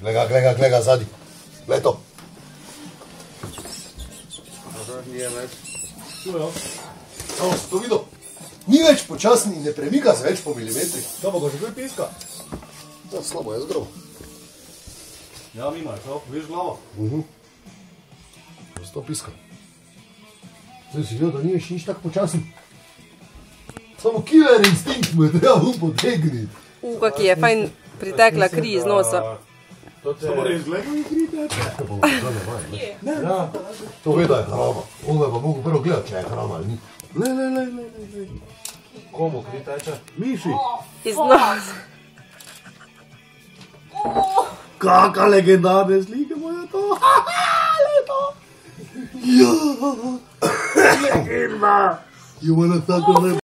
Glej ga, zadnji. Glej to. Aha, nije več. Samo si to videl? Ni več počasni in ne premika se več po milimetrih. To pa ga že kaj piska? Ja, slabo je zgrob. Ja, mima je, to, viš glavo? Zato piska. Zdaj si videl, da ni več nič tako počasen. Samo killer instinkt mu je treba potegniti. Kak je fajn pritekla kri iz nosa. Samo res gledaj, kri teče. Ja, to ve, da je hrama. On ga pa mogo prvo gledati, če je hrama ali ni. Lej. Komu kri teče? Miši. Iz nosa. Kaka legendarne slike moja to. Leto. Ja. Legenda. You wanna talk about